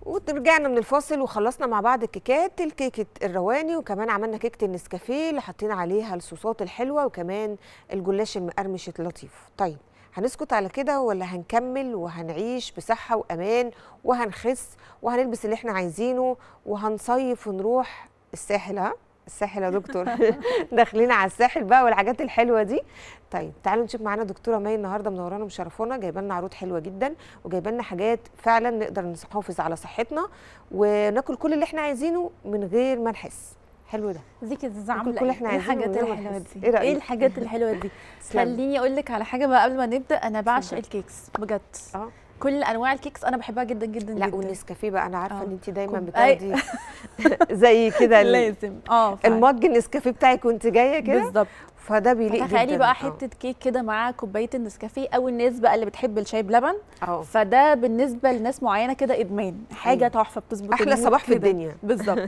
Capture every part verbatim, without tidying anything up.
ورجعنا من الفاصل وخلصنا مع بعض الكيكات، الكيكه الرواني وكمان عملنا كيكه النسكافيه اللي حطينا عليها الصوصات الحلوه وكمان الجلاش المقرمش اللطيف. طيب هنسكت على كده ولا هنكمل وهنعيش بصحه وامان وهنخس وهنلبس اللي احنا عايزينه وهنصيف ونروح الساحل؟ ها الساحل يا دكتور داخلين على الساحل بقى والحاجات الحلوه دي. طيب تعالوا نشوف معانا دكتوره مي النهارده منورانا ومشرفونا، جايبه لنا عروض حلوه جدا وجايبه لنا حاجات فعلا نقدر نحافظ على صحتنا وناكل كل اللي احنا عايزينه من غير ما نحس. حلو ده. ازيك يا زوزو عامله كل اللي ايه؟ احنا ايه عايزينه الحاجات من غير ما الحلوه نحس. دي؟ ايه رأيك؟ ايه الحاجات الحلوه دي؟ خليني اقول لك على حاجه بقى قبل ما نبدا. انا بعشق الكيكس بجد. اه كل انواع الكيكس انا بحبها جدا جدا لا جدا. والنسكافيه بقى انا عارفه آه. ان انت دايما كوب- بتاخدي زي كده لازم اه فعلا. المج النسكافيه بتاعك وانت جايه كده بالظبط. فده بيليق جدا. تخيلي بقى حته كيك كده مع كوبايه النسكافيه، او الناس بقى اللي بتحب الشاي بلبن، اه فده بالنسبه لناس معينه كده ادمان، حاجه أيوة. تحفه بتظبط احلى المود صباح في كده. الدنيا. بالظبط.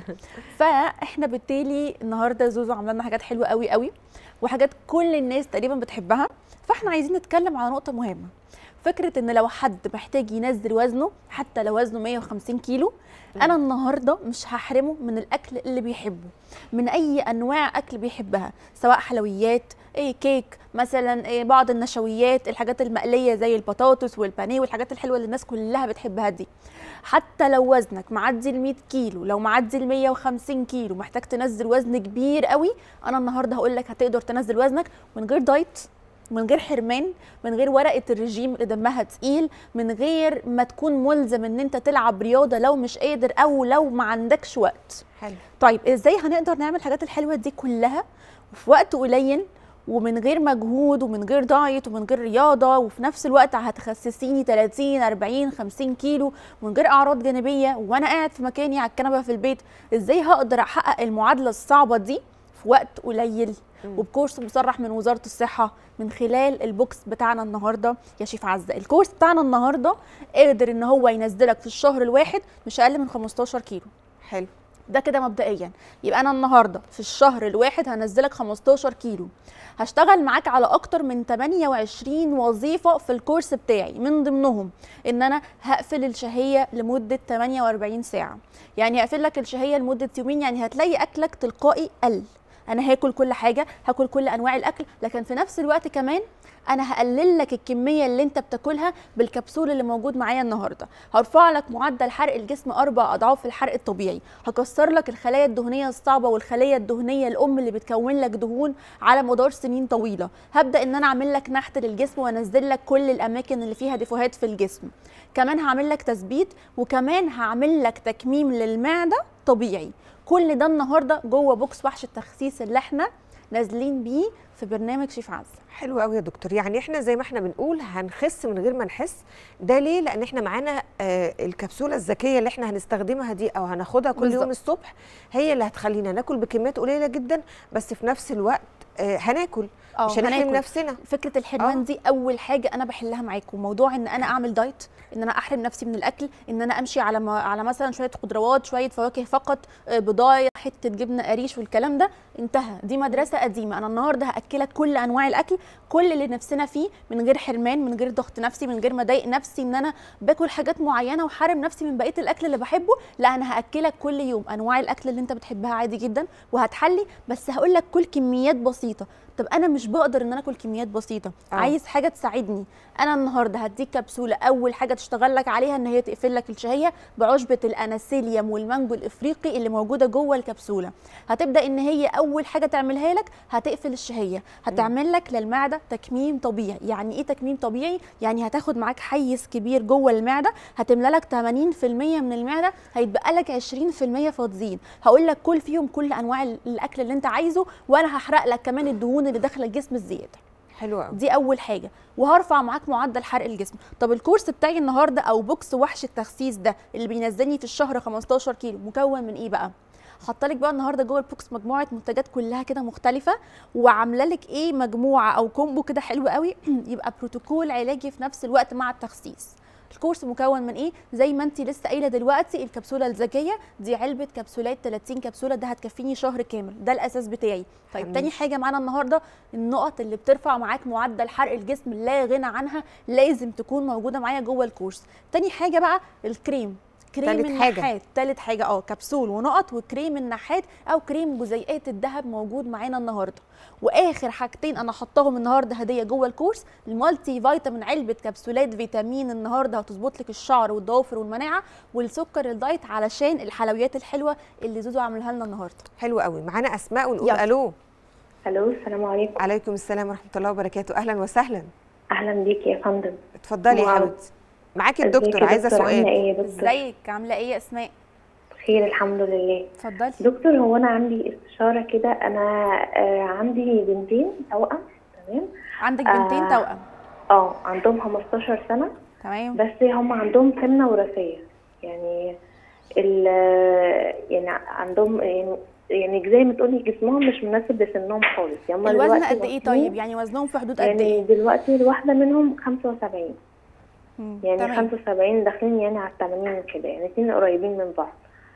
فاحنا بالتالي النهارده زوزو عامله لنا حاجات حلوه قوي قوي وحاجات كل الناس تقريبا بتحبها. فاحنا عايزين نتكلم على نقطه مهمه، فكره ان لو حد محتاج ينزل وزنه حتى لو وزنه مية وخمسين كيلو، انا النهارده مش هحرمه من الاكل اللي بيحبه، من اي انواع اكل بيحبها، سواء حلويات، ايه كيك مثلا، ايه بعض النشويات، الحاجات المقليه زي البطاطس والبانيه والحاجات الحلوه اللي الناس كلها بتحبها دي. حتى لو وزنك معدي ال مية كيلو، لو معدي ال مية وخمسين كيلو، محتاج تنزل وزن كبير قوي، انا النهارده هقول لك هتقدر تنزل وزنك من غير دايت، من غير حرمان، من غير ورقه الرجيم اللي دمها تقيل، من غير ما تكون ملزم ان انت تلعب رياضه لو مش قادر او لو ما عندكش وقت. حلو. طيب ازاي هنقدر نعمل الحاجات الحلوه دي كلها وفي وقت قليل ومن غير مجهود ومن غير دايت ومن غير رياضه، وفي نفس الوقت هتخسسيني تلاتين أربعين خمسين كيلو ومن غير اعراض جانبيه وانا قاعد في مكاني على الكنبه في البيت؟ ازاي هقدر احقق المعادله الصعبه دي في وقت قليل وبكورس مصرح من وزاره الصحه من خلال البوكس بتاعنا النهارده يا شيف عزه؟ الكورس بتاعنا النهارده قادر ان هو ينزلك في الشهر الواحد مش اقل من خمستاشر كيلو. حلو. ده كده مبدئيا. يبقى انا النهارده في الشهر الواحد هنزلك خمستاشر كيلو. هشتغل معاك على اكتر من تمنية وعشرين وظيفه في الكورس بتاعي، من ضمنهم ان انا هقفل الشهيه لمده تمنية وأربعين ساعه. يعني هقفل لك الشهيه لمده يومين، يعني هتلاقي اكلك تلقائي قل. انا هاكل كل حاجه، هاكل كل انواع الاكل، لكن في نفس الوقت كمان انا هقلل لك الكميه اللي انت بتاكلها بالكبسول اللي موجود معايا النهارده. هرفع لك معدل حرق الجسم اربع اضعاف الحرق الطبيعي، هكسر لك الخلايا الدهنيه الصعبه والخلايا الدهنيه الام اللي بتكون لك دهون على مدار سنين طويله. هبدا ان انا اعمل لك نحت للجسم وانزل لك كل الاماكن اللي فيها ديفوهات في الجسم. كمان هعمل لك تثبيت، وكمان هعمل لك تكميم للمعده طبيعي. كل ده النهارده جوه بوكس وحش التخسيس اللي احنا نازلين بيه في برنامج شيف عزه. حلو قوي يا دكتور. يعني احنا زي ما احنا بنقول هنخس من غير ما نحس. ده ليه؟ لان احنا معانا آه الكبسوله الذكيه اللي احنا هنستخدمها دي او هناخدها كل بالزبط. يوم الصبح، هي اللي هتخلينا ناكل بكميات قليله جدا بس في نفس الوقت آه هناكل، مش هنحرم نفسنا. فكره الحرمان أوه. دي اول حاجه انا بحلها معاكم. موضوع ان انا اعمل دايت، ان انا احرم نفسي من الاكل، ان انا امشي على ما على مثلا شويه خضروات، شويه فواكه فقط، بضايه، حته جبنه قريش والكلام ده انتهى. دي مدرسه قديمه. انا النهارده هاكلك كل انواع الاكل، كل اللي نفسنا فيه، من غير حرمان، من غير ضغط نفسي، من غير ما اضايق نفسي ان انا باكل حاجات معينه وحارم نفسي من بقيه الاكل اللي بحبه. لا، انا هاكلك كل يوم انواع الاكل اللي انت بتحبها عادي جدا وهتحلي، بس هقول لك كل كميات بسيطه. طب انا مش بقدر ان انا اكل كميات بسيطه، أوه. عايز حاجه تساعدني. انا النهارده هديك كبسوله اول حاجه تشتغل لك عليها ان هي تقفل لك الشهيه بعشبه الاناسيليوم والمانجو الافريقي اللي موجوده جوه الكبسوله. هتبدا ان هي اول حاجه تعملها لك هتقفل الشهيه، هتعمل لك للمعده تكميم طبيعي. يعني ايه تكميم طبيعي؟ يعني هتاخد معاك حيز كبير جوه المعده، هتملى لك تمانين في المية من المعده، هيتبقى لك عشرين في المية فاضيين. هقول لك كل فيهم كل انواع الاكل اللي انت عايزه، وانا هحرق لك كمان الدهون اللي داخله الجسم الزياده. حلو قوي. دي اول حاجه. وهرفع معاك معدل حرق الجسم. طب الكورس بتاعي النهارده او بوكس وحش التخسيس ده اللي بينزلني في الشهر خمستاشر كيلو مكون من ايه بقى؟ حاطه لك بقى النهارده جوه البوكس مجموعه منتجات كلها كده مختلفه، وعامله لك ايه مجموعه او كومبو كده حلو قوي يبقى بروتوكول علاجي في نفس الوقت مع التخسيس. الكورس مكون من ايه؟ زي ما انت لسه قايله دلوقتي، الكبسوله الذكيه دي علبه كبسولات تلاتين كبسوله، ده هتكفيني شهر كامل، ده الاساس بتاعي. طيب تاني حاجه معانا النهارده النقط اللي بترفع معاك معدل حرق الجسم لا غنى عنها، لازم تكون موجوده معايا جوه الكورس. تاني حاجه بقى الكريم، كريم تالت النحات حاجة. تالت حاجه اه كبسول ونقط وكريم النحات او كريم جزيئات الذهب موجود معانا النهارده. واخر حاجتين انا حطاهم النهارده هديه جوه الكورس، المالتي فيتامين علبه كبسولات فيتامين النهارده هتظبط لك الشعر والضوافر والمناعه، والسكر الدايت علشان الحلويات الحلوه اللي زوزو عاملها لنا النهارده. حلو قوي. معانا اسماء ونقول يلا. الو. الو السلام عليكم. عليكم السلام ورحمه الله وبركاته. اهلا وسهلا. اهلا بيكي يا فندم. اتفضلي يا واو. حبيبتي. معاكي ازيك الدكتور يا عايزه دكتور؟ عامله سؤال. ايه يا دكتور؟ ازيك عامله ايه يا اسماء؟ بخير الحمد لله. اتفضلي. دكتور هو انا عندي استشاره كده، انا آه عندي بنتين توأم. تمام. عندك بنتين آه توأم. اه عندهم خمستاشر سنه. تمام. بس هم عندهم سمنه وراثيه، يعني ال يعني عندهم يعني يعني زي ما تقولي جسمهم مش مناسب لسنهم خالص. يعني هم الوزن دلوقتي قد ايه واصلين- طيب؟ يعني وزنهم في حدود قد يعني ايه؟ دلوقتي الواحده منهم خمسة وسبعين، مم، يعني تمام. خمسة وسبعين داخلين يعني على الثمانين كده، يعني اتنين قريبين من بعض.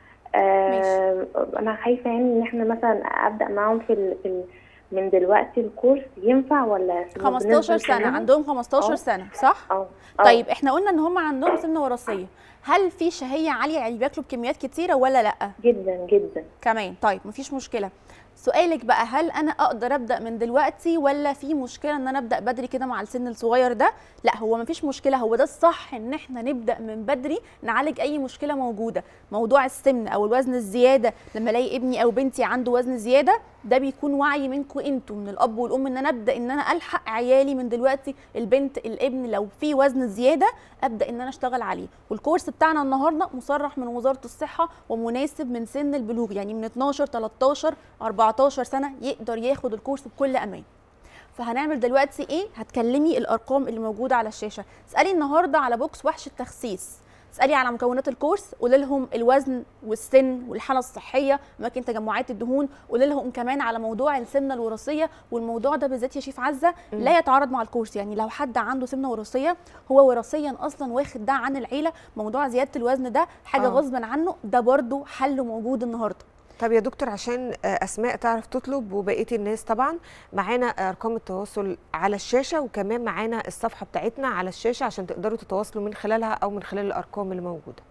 آه انا خايفه يعني ان احنا مثلا ابدا معاهم في ال... في ال... من دلوقتي الكورس ينفع ولا خمستاشر سنه، عندهم خمستاشر أه. سنه صح؟ اه طيب احنا قلنا ان هم عندهم سمنه وراثيه، هل في شهيه عاليه يعني بياكلوا بكميات كتيره ولا لا؟ جدا جدا كمان. طيب مفيش مشكله. سؤالك بقى، هل انا اقدر ابدا من دلوقتي ولا في مشكله ان انا ابدا بدري كده مع السن الصغير ده؟ لا هو مفيش مشكله، هو ده الصح ان احنا نبدا من بدري نعالج اي مشكله موجوده. موضوع السمن او الوزن الزياده، لما الاقي ابني او بنتي عنده وزن زياده، ده بيكون وعي منكم انتوا من الاب والام ان انا ابدا ان انا الحق عيالي من دلوقتي، البنت الابن لو في وزن زياده ابدا ان انا اشتغل عليه. والكورس بتاعنا النهارده مصرح من وزاره الصحه ومناسب من سن البلوغ، يعني من اتناشر تلتاشر اربعتاشر سنه يقدر ياخد الكورس بكل امان. فهنعمل دلوقتي ايه؟ هتكلمي الارقام اللي موجوده على الشاشه، اسالي النهارده على بوكس وحش التخسيس، اسالي على مكونات الكورس، قولي لهم الوزن والسن والحاله الصحيه، اماكن تجمعات الدهون، قولي لهم كمان على موضوع السمنه الوراثيه. والموضوع ده بالذات يا شيف عزه لا يتعارض مع الكورس، يعني لو حد عنده سمنه وراثيه هو وراثيا اصلا واخد ده عن العيله، موضوع زياده الوزن ده حاجه آه. غصبا عنه، ده برده حله موجود النهارده. طب يا دكتور عشان اسماء تعرف تطلب وبقيه الناس طبعا، معانا ارقام التواصل على الشاشه وكمان معانا الصفحه بتاعتنا على الشاشه عشان تقدروا تتواصلوا من خلالها او من خلال الارقام اللي موجوده.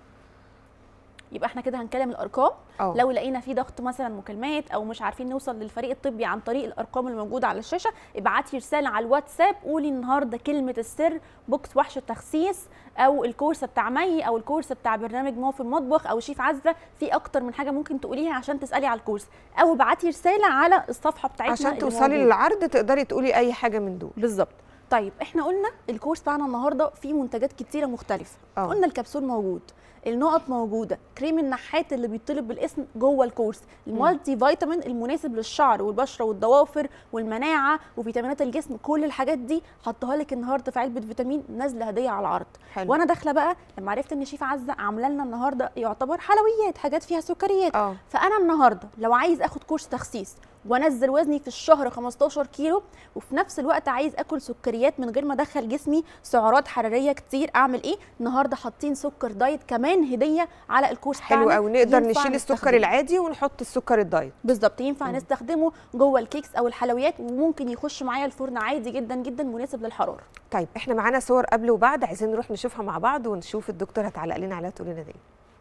يبقى احنا كده هنكلم الارقام. أوه. لو لقينا في ضغط مثلا مكالمات او مش عارفين نوصل للفريق الطبي عن طريق الارقام اللي موجوده على الشاشه، ابعتي رساله على الواتساب قولي النهارده كلمه السر بوكس وحش التخسيس او الكورس بتاع مي او الكورس بتاع برنامج ماما في المطبخ او شيف عزه، في اكتر من حاجه ممكن تقوليها عشان تسالي على الكورس، او ابعتي رساله على الصفحه بتاعتنا عشان توصلي للعرض تقدري تقولي اي حاجه من دول. بالظبط. طيب احنا قلنا الكورس بتاعنا النهارده فيه منتجات كتيره مختلفه. أوه. قلنا الكبسول موجود، النقط موجوده، كريم النحات اللي بيطلب بالاسم جوه الكورس، المالتي فيتامين المناسب للشعر والبشره والضوافر والمناعه وفيتامينات الجسم، كل الحاجات دي حطها لك النهارده في علبه فيتامين نازله هديه على العرض. حلو. وانا داخله بقى لما عرفت ان شيف عزه عامله لنا النهارده يعتبر حلويات، حاجات فيها سكريات، أوه. فانا النهارده لو عايز اخد كورس تخسيس وانزل وزني في الشهر خمستاشر كيلو وفي نفس الوقت عايز اكل سكريات من غير ما ادخل جسمي سعرات حراريه كتير، اعمل ايه؟ النهارده حاطين سكر دايت كمان هديه على الكورس بتاعنا. حلو قوي، نقدر ينفع نشيل السكر نستخدمه. العادي ونحط السكر الدايت. بالظبط، ينفع مم. نستخدمه جوه الكيكس او الحلويات، وممكن يخش معايا الفرن عادي جدا جدا مناسب للحراره. طيب احنا معانا صور قبل وبعد، عايزين نروح نشوفها مع بعض ونشوف الدكتور هتعلق لنا عليها تقول لنا دي.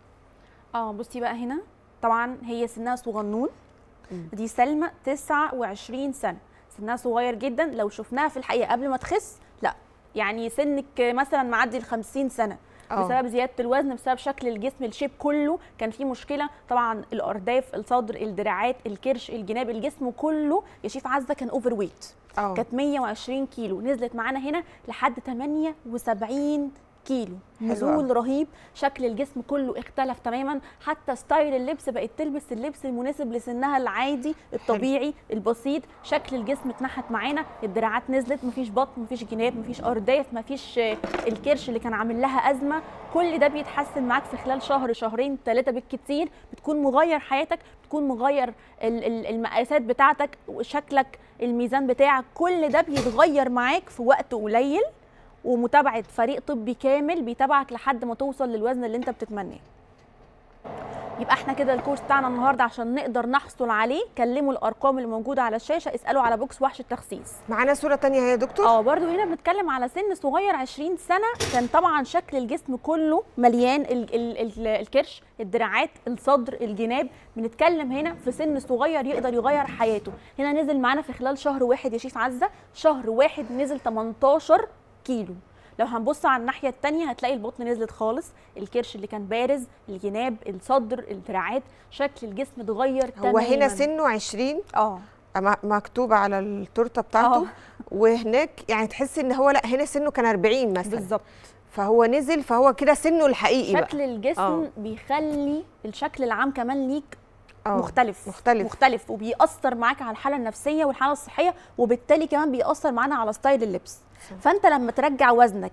اه بصي بقى هنا طبعا هي سنها صغنون، دي سلمى تسعة وعشرين سنه، سنها صغير جدا. لو شفناها في الحقيقه قبل ما تخس لا يعني سنك مثلا معدي ال خمسين سنه. أوه. بسبب زياده الوزن، بسبب شكل الجسم الشيب كله كان في مشكله، طبعا الارداف، الصدر، الدراعات، الكرش، الجناب، الجسم كله يا شيف عزه كان اوفر ويت. كانت مية وعشرين كيلو، نزلت معانا هنا لحد تمانية وسبعين كيلو، نزول رهيب، شكل الجسم كله اختلف تماما، حتى ستايل اللبس بقت تلبس اللبس المناسب لسنها العادي الطبيعي حلو. البسيط، شكل الجسم اتنحت معانا، الدراعات نزلت، مفيش بطن، مفيش جناب، مفيش ارداف، مفيش الكرش اللي كان عامل لها ازمه، كل ده بيتحسن معاك في خلال شهر شهرين ثلاثه بالكتير، بتكون مغير حياتك، بتكون مغير المقاسات بتاعتك، شكلك، الميزان بتاعك، كل ده بيتغير معاك في وقت قليل، ومتابعه فريق طبي كامل بيتابعك لحد ما توصل للوزن اللي انت بتتمناه. يبقى احنا كده الكورس بتاعنا النهارده عشان نقدر نحصل عليه كلموا الارقام اللي موجوده على الشاشه، اسالوا على بوكس وحش التخسيس. معانا صوره ثانيه يا دكتور. اه برضو هنا بنتكلم على سن صغير عشرين سنه، كان طبعا شكل الجسم كله مليان ال ال ال الكرش، الدراعات، الصدر، الجناب. بنتكلم هنا في سن صغير يقدر يغير حياته. هنا نزل معانا في خلال شهر واحد يا شيف عزه، شهر واحد نزل تمنتاشر كيلو. لو هنبص على الناحيه الثانيه هتلاقي البطن نزلت خالص، الكرش اللي كان بارز، الجناب، الصدر، الدراعات، شكل الجسم اتغير تماما. هو هنا سنه عشرين اه مكتوب على التورته بتاعته أوه. وهناك يعني تحس ان هو لا هنا سنه كان أربعين مثلا بالظبط، فهو نزل، فهو كده سنه الحقيقي شكل بقى. الجسم أوه. بيخلي الشكل العام كمان ليك أوه. مختلف مختلف مختلف وبيأثر معاك على الحاله النفسيه والحاله الصحيه، وبالتالي كمان بيأثر معانا على ستايل اللبس. فانت لما ترجع وزنك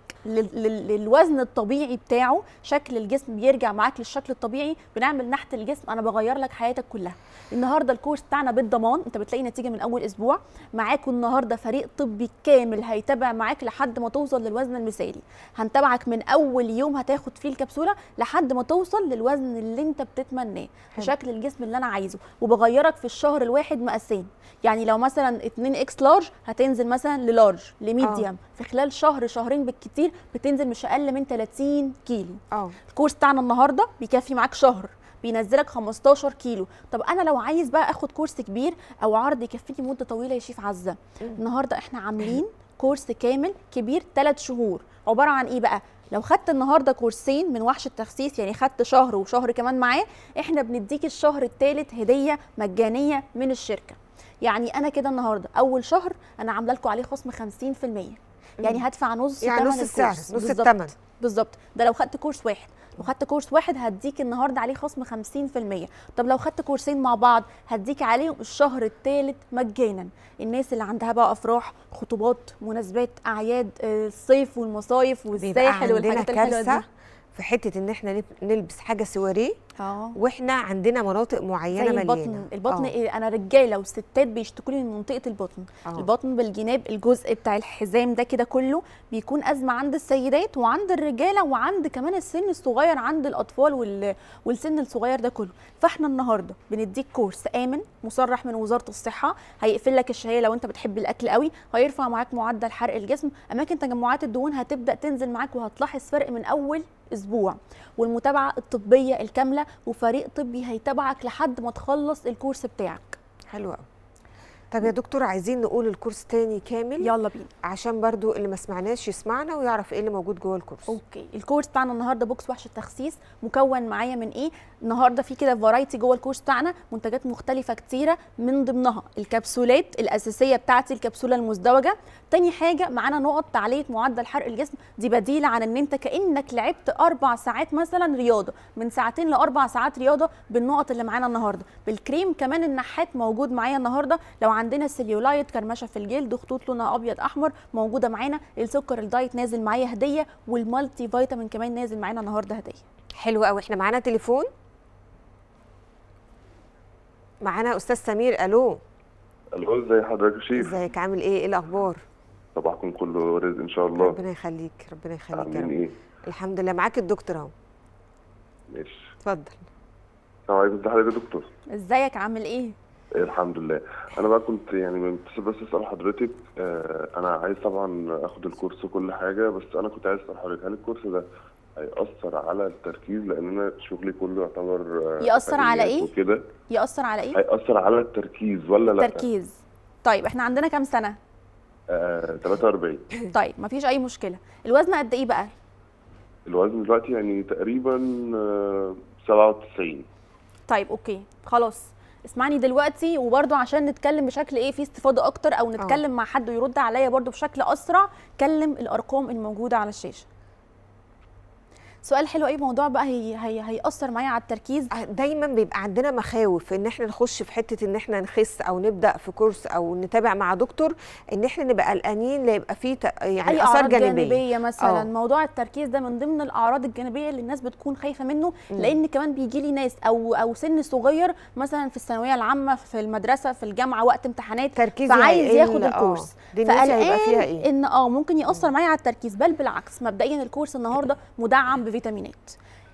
للوزن الطبيعي بتاعه، شكل الجسم بيرجع معاك للشكل الطبيعي، بنعمل نحت الجسم. انا بغير لك حياتك كلها. النهارده الكورس بتاعنا بالضمان، انت بتلاقي نتيجه من اول اسبوع. معاكم النهارده فريق طبي كامل هيتابع معاك لحد ما توصل للوزن المثالي. هنتابعك من اول يوم هتاخد فيه الكبسوله لحد ما توصل للوزن اللي انت بتتمناه، شكل الجسم اللي انا عايزه. وبغيرك في الشهر الواحد مقاسين، يعني لو مثلا اتنين اكس لارج هتنزل مثلا للارج لميديوم، في خلال شهر شهرين بالكتير بتنزل مش اقل من تلاتين كيلو. اه الكورس بتاعنا النهارده بيكفي معاك شهر، بينزلك خمستاشر كيلو. طب انا لو عايز بقى اخد كورس كبير او عرض يكفيني مده طويله يا شيف عزه، النهارده احنا عاملين كورس كامل كبير ثلاث شهور، عباره عن ايه بقى؟ لو خدت النهارده كورسين من وحش التخسيس، يعني خدت شهر وشهر كمان معاه، احنا بنديك الشهر الثالث هديه مجانيه من الشركه. يعني انا كده النهارده اول شهر انا عامله لكم عليه خصم خمسين في المية، يعني هدفع نص يعني نص السعر، نص الثمن بالظبط. ده لو خدت كورس واحد، لو خدت كورس واحد هديك النهارده عليه خصم خمسين في المية. طب لو خدت كورسين مع بعض هديك عليهم الشهر الثالث مجانا. الناس اللي عندها بقى افراح، خطوبات، مناسبات، اعياد، الصيف والمصايف والساحل والحاجات الحلوه دي، في حته ان احنا نلبس حاجه سواريه اه واحنا عندنا مناطق معينه زي مليانه. البطن البطن إيه؟ انا رجاله وستات بيشتكوا لي من منطقه البطن. أوه. البطن بالجناب، الجزء بتاع الحزام ده كده كله بيكون ازمه عند السيدات وعند الرجاله وعند كمان السن الصغير، عند الاطفال وال... والسن الصغير ده كله. فاحنا النهارده بنديك كورس امن مصرح من وزاره الصحه، هيقفل لك الشهيه لو انت بتحب الاكل قوي، هيرفع معاك معدل حرق الجسم، اماكن تجمعات الدهون هتبدا تنزل معاك وهتلاحظ فرق من اول اسبوع، والمتابعه الطبيه الكامله وفريق طبي هيتابعك لحد ما تخلص الكورس بتاعك. حلو قوي. طب يا دكتور عايزين نقول الكورس تاني كامل، يلا بينا، عشان برضو اللي ما سمعناش يسمعنا ويعرف ايه اللي موجود جوه الكورس. اوكي. الكورس بتاعنا النهارده بوكس وحش التخسيس، مكون معايا من ايه؟ النهارده في كده فرايتي جوه الكورس بتاعنا، منتجات مختلفه كتيره، من ضمنها الكبسولات الاساسيه بتاعتي، الكبسوله المزدوجه. تاني حاجه معانا نقط تعليه معدل حرق الجسم، دي بديله عن ان انت كانك لعبت اربع ساعات مثلا رياضه، من ساعتين لاربع ساعات رياضه بالنقط اللي معانا النهارده. بالكريم كمان النحات موجود معايا النهارده، لو عندنا سيليولايت، كرمشه في الجلد، خطوط لونها ابيض احمر موجوده معانا. السكر الدايت نازل معايا هديه، والمالتي فيتامين كمان نازل معانا النهارده هديه. حلو قوي. احنا معانا تليفون، معانا استاذ سمير. الو. الو، ازي حضرتك يا شيف؟ ازيك، عامل ايه؟ ايه الاخبار؟ صباحكم كله رزق ان شاء الله. ربنا يخليك، ربنا يخليك يا عاملين رب. ايه؟ الحمد لله. معاك الدكتور اهو. ماشي، اتفضل. السلام عليكم. ازي حضرتك يا دكتور؟ ازيك، عامل ايه؟ إيه الحمد لله. انا بقى كنت يعني متصل بس اسال حضرتك، آه انا عايز طبعا اخد الكورس وكل حاجه، بس انا كنت عايز اسال حضرتك هل الكورس ده هيأثر على التركيز؟ لان انا شغلي كله يعتبر آه يأثر على ايه؟ وكده. يأثر على ايه؟ هيأثر على التركيز ولا لا؟ تركيز. طيب احنا عندنا كام سنه؟ آه تلاتة وأربعين. طيب مفيش اي مشكله. الوزن قد ايه بقى؟ الوزن دلوقتي يعني تقريبا آه سبعة وتسعين. طيب اوكي خلاص، اسمعني دلوقتي، وبرده عشان نتكلم بشكل ايه فيه استفاضه اكتر، او نتكلم أوه. مع حد ويرد عليا برده بشكل اسرع، كلم الارقام الموجوده على الشاشه. سؤال حلو. اي موضوع بقى هي هي هيأثر معايا على التركيز؟ دايما بيبقى عندنا مخاوف ان احنا نخش في حته ان احنا نخس او نبدا في كورس او نتابع مع دكتور، ان احنا نبقى قلقانين لا يبقى فيه يعني أي اثار جانبيه. جانبيه مثلا. أوه. موضوع التركيز ده من ضمن الاعراض الجانبيه اللي الناس بتكون خايفه منه، م. لان كمان بيجي لي ناس او او سن صغير مثلا في الثانويه العامه، في المدرسه، في الجامعه، وقت امتحانات، تركيزه فعايز ياخد الكورس، فقلقان إيه؟ ان اه ممكن ياثر معايا على التركيز. بل بالعكس، مبدئيا الكورس النهارده مدعم بفيتامينات.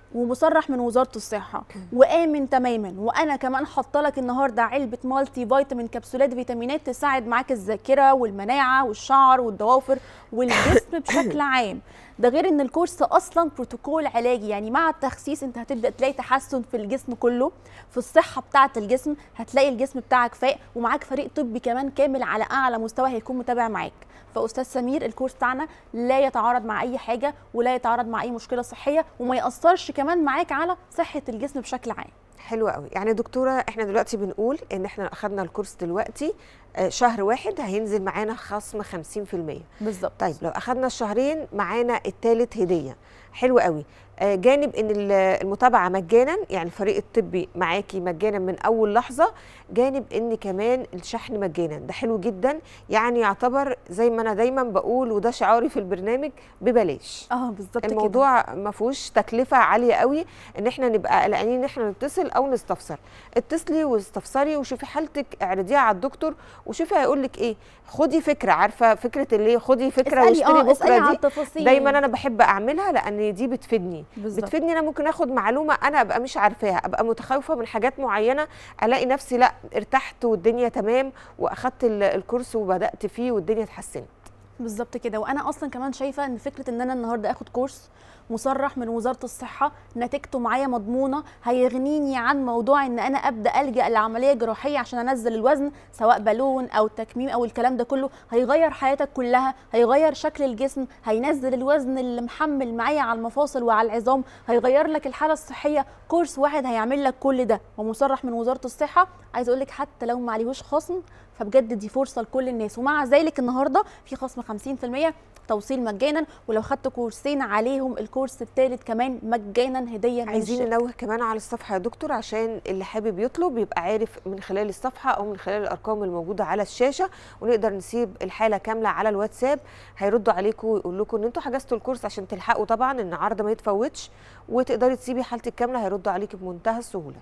ومصرح من وزاره الصحه وامن تماما. وانا كمان حاطه لك النهارده علبه مالتي فيتامين كبسولات فيتامينات تساعد معاك الذاكره والمناعه والشعر والضوافر والجسم بشكل عام. ده غير ان الكورس اصلا بروتوكول علاجي، يعني مع التخسيس انت هتبدا تلاقي تحسن في الجسم كله، في الصحه بتاعه الجسم، هتلاقي الجسم بتاعك فاق، ومعاك فريق طبي كمان كامل على اعلى مستوى هيكون متابع معاك. فاستاذ سمير الكورس بتاعنا لا يتعارض مع اي حاجه ولا يتعارض مع اي مشكله صحيه، وما ياثرش كمان معاك على صحه الجسم بشكل عام. حلو قوي. يعني دكتوره احنا دلوقتي بنقول ان احنا اخذنا الكورس دلوقتي شهر واحد هينزل معانا خصم خمسين في المية بالظبط. طيب لو اخذنا الشهرين معانا الثالث هديه. حلو قوي. جانب ان المتابعه مجانا، يعني الفريق الطبي معاكي مجانا من اول لحظه، جانب ان كمان الشحن مجانا. ده حلو جدا، يعني يعتبر زي ما انا دايما بقول وده شعاري في البرنامج ببلاش. اه بالظبط كده. الموضوع ما فيهوش تكلفه عاليه قوي ان احنا نبقى قلقانين ان احنا نتصل او نستفسر. اتصلي واستفسري وشوفي حالتك، اعرضيها على الدكتور وشوفي هيقول لك ايه. خدي فكره، عارفه فكره اللي خدي فكره واشتري بكره دي دايما انا بحب اعملها لان دي بتفيدني. بالزبط. بتفيدني. انا ممكن اخد معلومه انا ابقى مش عارفاها، ابقى متخوفه من حاجات معينه، الاقي نفسي لا ارتحت والدنيا تمام واخدت الكورس وبدات فيه والدنيا اتحسنت. بالظبط كده. وانا اصلا كمان شايفه ان فكره ان انا النهارده اخد كورس مصرح من وزاره الصحه نتيجته معايا مضمونه هيغنيني عن موضوع ان انا ابدا الجا لعمليه جراحيه عشان انزل الوزن، سواء بالون او تكميم او الكلام ده كله. هيغير حياتك كلها، هيغير شكل الجسم، هينزل الوزن اللي محمل معايا على المفاصل وعلى العظام، هيغير لك الحاله الصحيه. كورس واحد هيعمل لك كل ده ومصرح من وزاره الصحه. عايز اقول لك حتى لو ما عليهوش خصم فبجد دي فرصه لكل الناس. ومع ذلك النهارده في خصم خمسين في المية، توصيل مجانا، ولو خدت كورسين عليهم الكورس الثالث كمان مجانا هديه من عايزين الشركة. ننوه كمان على الصفحه يا دكتور عشان اللي حابب يطلب يبقى عارف من خلال الصفحه او من خلال الارقام الموجوده على الشاشه، ونقدر نسيب الحاله كامله على الواتساب. هيردوا عليكم ويقول لكم ان انتوا حجزتوا الكورس عشان تلحقوا طبعا ان العرض ما يتفوتش، وتقدري تسيبي حالتك كامله. هيردوا عليكي بمنتهى السهوله.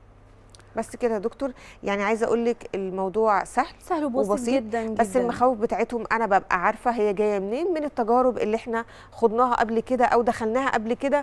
بس كده يا دكتور. يعني عايزه اقول لك الموضوع سهل سهل وبسيط, وبسيط جدا جدا. بس المخاوف بتاعتهم انا ببقى عارفه هي جايه منين، من التجارب اللي احنا خضناها قبل كده او دخلناها قبل كده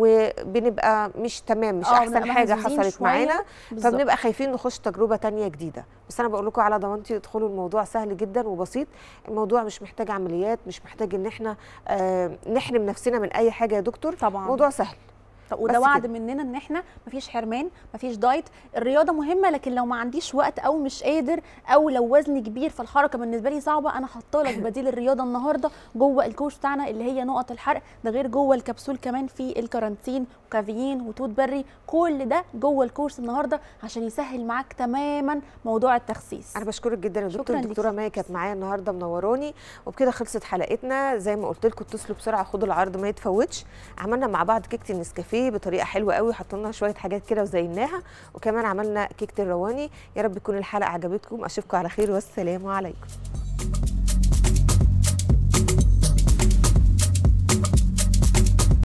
وبنبقى مش تمام، مش احسن حاجه حصلت معانا، فبنبقى خايفين نخش تجربه ثانيه جديده. بس انا بقول لكم على ضمانتي ادخلوا، الموضوع سهل جدا وبسيط. الموضوع مش محتاج عمليات، مش محتاج ان احنا آه نحرم نفسنا من اي حاجه يا دكتور. طبعا موضوع سهل. وده وعد مننا ان احنا مفيش حرمان، مفيش دايت. الرياضه مهمه، لكن لو ما عنديش وقت او مش قادر او لو وزني كبير فالحركه بالنسبه لي صعبه، انا حاطه لك بديل الرياضه النهارده جوه الكورس بتاعنا اللي هي نقط الحرق. ده غير جوه الكبسول كمان في الكارانتين وكافيين وتوت بري، كل ده جوه الكورس النهارده عشان يسهل معاك تماما موضوع التخسيس. انا بشكرك جدا يا دكتور. الدكتوره ماي كانت معايا النهارده منوراني. وبكده خلصت حلقتنا. زي ما قلت لكم اتصلوا بسرعه خدوا العرض ما يتفوتش. عملنا مع بعض كيكه النسكافيه بطريقه حلوه قوي، حطينا لها شويه حاجات كده وزيناها، وكمان عملنا كيكه الرواني. يا رب تكون الحلقه عجبتكم. اشوفكم على خير والسلام عليكم.